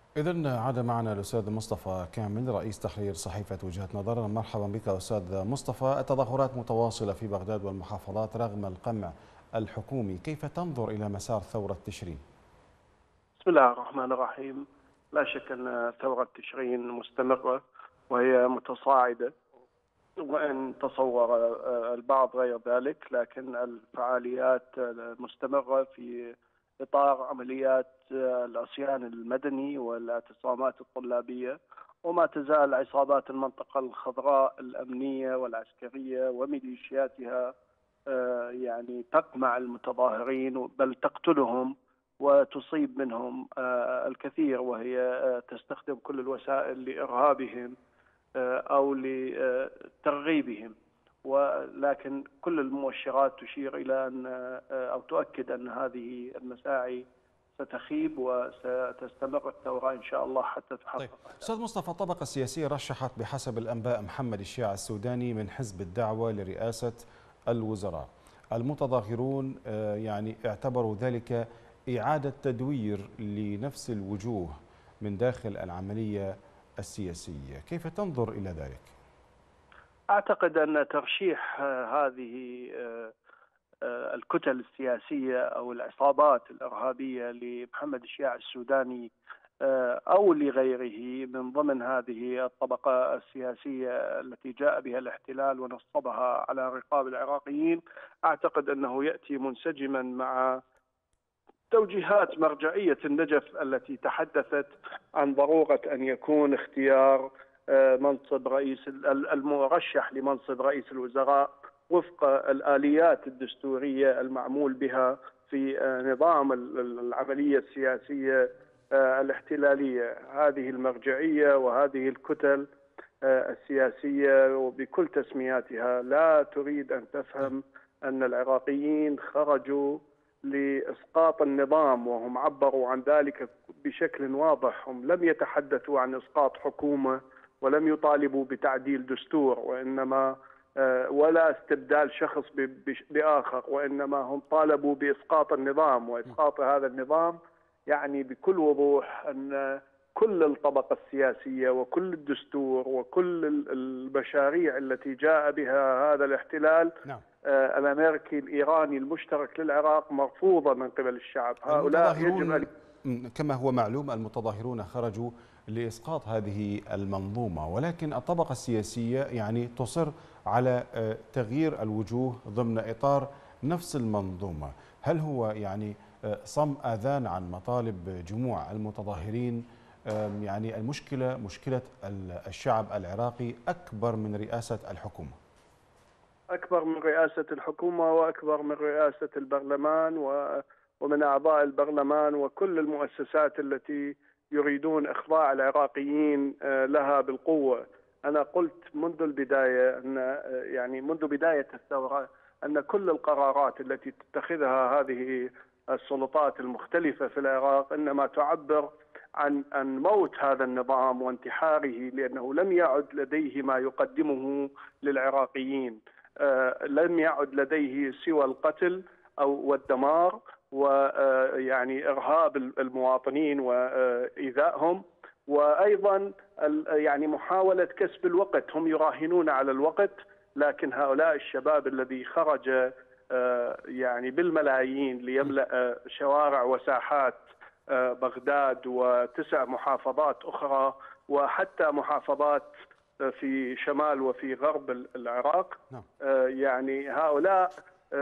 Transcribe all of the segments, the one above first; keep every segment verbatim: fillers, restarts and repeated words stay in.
إذن عاد معنا الأستاذ مصطفى كامل رئيس تحرير صحيفة وجهة نظر. مرحبا بك أستاذ مصطفى. التظاهرات متواصلة في بغداد والمحافظات رغم القمع الحكومي، كيف تنظر إلى مسار ثورة تشرين؟ بسم الله الرحمن الرحيم. لا شك أن ثورة تشرين مستمرة وهي متصاعدة، وإن تصور البعض غير ذلك، لكن الفعاليات مستمرة في إطار عمليات العصيان المدني والاعتصامات الطلابية، وما تزال عصابات المنطقة الخضراء الأمنية والعسكرية وميليشياتها يعني تقمع المتظاهرين، بل تقتلهم وتصيب منهم الكثير، وهي تستخدم كل الوسائل لإرهابهم أو لترغيبهم. ولكن كل المؤشرات تشير إلى أن أو تؤكد أن هذه المساعي ستخيب وستستمر الثورة إن شاء الله حتى تحقق. طيب أستاذ مصطفى، الطبقة السياسية رشحت بحسب الأنباء محمد الشيع السوداني من حزب الدعوة لرئاسة الوزراء. المتظاهرون يعني اعتبروا ذلك إعادة تدوير لنفس الوجوه من داخل العملية السياسية، كيف تنظر إلى ذلك؟ أعتقد أن ترشيح هذه الكتل السياسية أو العصابات الإرهابية لمحمد الشيع السوداني أو لغيره من ضمن هذه الطبقة السياسية التي جاء بها الاحتلال ونصبها على رقاب العراقيين، أعتقد أنه يأتي منسجما مع توجيهات مرجعية النجف التي تحدثت عن ضرورة أن يكون اختيار منصب رئيس المرشح لمنصب رئيس الوزراء وفق الآليات الدستورية المعمول بها في نظام العملية السياسية الاحتلالية. هذه المرجعية وهذه الكتل السياسية وبكل تسمياتها لا تريد أن تفهم أن العراقيين خرجوا لإسقاط النظام، وهم عبروا عن ذلك بشكل واضح. هم لم يتحدثوا عن إسقاط حكومة ولم يطالبوا بتعديل دستور، وإنما ولا استبدال شخص بآخر، وإنما هم طالبوا بإسقاط النظام. وإسقاط هذا النظام يعني بكل وضوح أن كل الطبقة السياسية وكل الدستور وكل المشاريع التي جاء بها هذا الاحتلال نعم. الأمريكي الإيراني المشترك للعراق مرفوضة من قبل الشعب. هؤلاء يجب أن كما هو معلوم المتظاهرون خرجوا لإسقاط هذه المنظومة، ولكن الطبقة السياسية يعني تصر على تغيير الوجوه ضمن إطار نفس المنظومة. هل هو يعني صم آذان عن مطالب جموع المتظاهرين؟ يعني المشكلة مشكلة الشعب العراقي أكبر من رئاسة الحكومة. أكبر من رئاسة الحكومة وأكبر من رئاسة البرلمان ومن أعضاء البرلمان وكل المؤسسات التي يريدون إخضاع العراقيين لها بالقوة. أنا قلت منذ البداية أن يعني منذ بداية الثورة أن كل القرارات التي تتخذها هذه السلطات المختلفة في العراق إنما تعبر عن عن موت هذا النظام وانتحاره، لأنه لم يعد لديه ما يقدمه للعراقيين. آه لم يعد لديه سوى القتل أو والدمار ويعني إرهاب المواطنين وإيذائهم، وأيضا يعني محاولة كسب الوقت. هم يراهنون على الوقت، لكن هؤلاء الشباب الذي خرج يعني بالملايين ليملأ شوارع وساحات بغداد وتسع محافظات أخرى وحتى محافظات في شمال وفي غرب العراق، يعني هؤلاء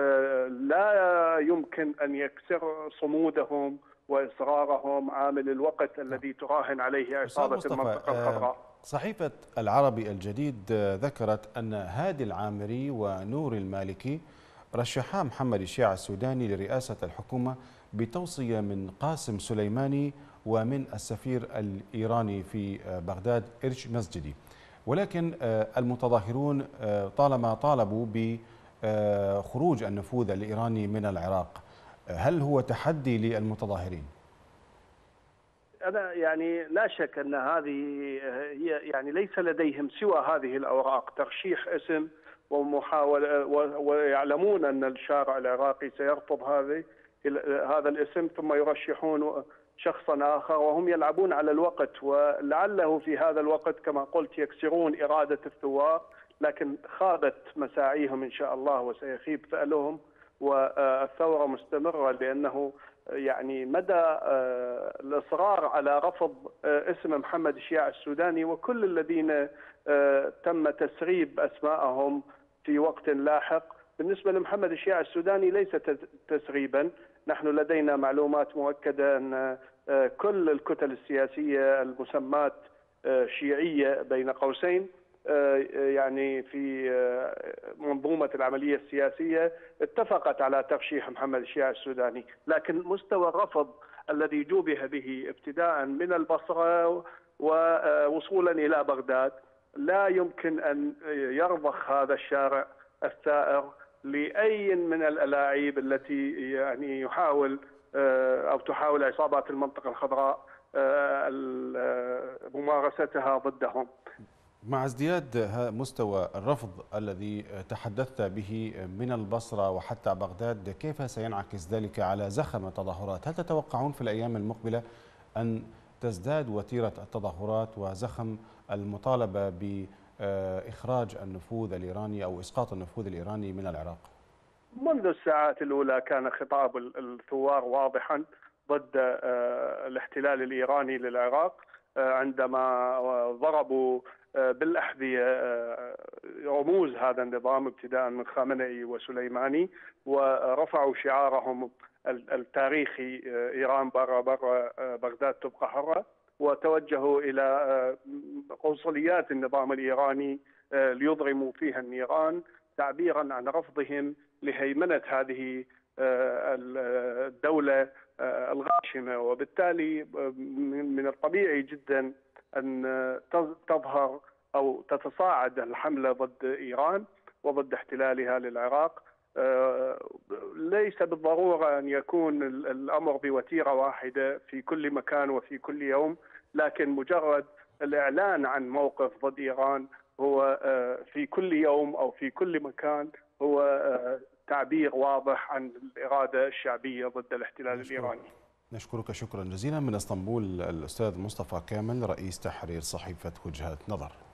لا يمكن أن يكسر صمودهم وإصرارهم عامل الوقت الذي تراهن عليه عصابة المنطقة الخضراء. صحيفة العربي الجديد ذكرت أن هادي العامري ونور المالكي رشحا محمد الشيع السوداني لرئاسة الحكومة بتوصية من قاسم سليماني ومن السفير الإيراني في بغداد إرش مسجدي، ولكن المتظاهرون طالما طالبوا بخروج النفوذ الإيراني من العراق. هل هو تحدي للمتظاهرين؟ أنا يعني لا شك أن هذه هي يعني ليس لديهم سوى هذه الأوراق، ترشيح اسم ومحاولة، ويعلمون أن الشارع العراقي سيرفض هذه هذا الاسم، ثم يرشحون شخصا آخر، وهم يلعبون على الوقت، ولعله في هذا الوقت كما قلت يكسرون إرادة الثوار، لكن خابت مساعيهم إن شاء الله وسيخيب فألهم، والثورة مستمرة، لأنه يعني مدى الإصرار على رفض اسم محمد الشياع السوداني وكل الذين تم تسريب أسماءهم في وقت لاحق. بالنسبة لمحمد الشياع السوداني ليس تسريبا، نحن لدينا معلومات مؤكدة أن كل الكتل السياسية المسمات شيعية بين قوسين يعني في منظومة العملية السياسية اتفقت على ترشيح محمد الشياع السوداني، لكن مستوى الرفض الذي جوبه به ابتداء من البصرة ووصولا إلى بغداد لا يمكن أن يرضخ هذا الشارع الثائر لأي من الألاعيب التي يعني يحاول أو تحاول عصابات المنطقة الخضراء ممارستها ضدهم. مع ازدياد مستوى الرفض الذي تحدثت به من البصرة وحتى بغداد، كيف سينعكس ذلك على زخم التظاهرات؟ هل تتوقعون في الأيام المقبلة أن تزداد وتيرة التظاهرات وزخم المطالبة بإخراج النفوذ الإيراني أو إسقاط النفوذ الإيراني من العراق؟ منذ الساعات الأولى كان خطاب الثوار واضحا ضد الاحتلال الإيراني للعراق، عندما ضربوا بالأحذية رموز هذا النظام ابتداء من خامنئي وسليماني، ورفعوا شعارهم التاريخي إيران برا برا بغداد تبقى حرة، وتوجهوا إلى قنصليات النظام الإيراني ليضرموا فيها النيران تعبيرا عن رفضهم لهيمنة هذه الدولة الغاشمة. وبالتالي من الطبيعي جدا أن تظهر أو تتصاعد الحملة ضد إيران وضد احتلالها للعراق. ليس بالضرورة أن يكون الأمر بوتيرة واحدة في كل مكان وفي كل يوم، لكن مجرد الإعلان عن موقف ضد إيران هو في كل يوم أو في كل مكان هو تعبير واضح عن الإرادة الشعبية ضد الاحتلال نشكرك. الإيراني. نشكرك شكرا جزيلا. من اسطنبول الأستاذ مصطفى كامل، رئيس تحرير صحيفة وجهة نظر.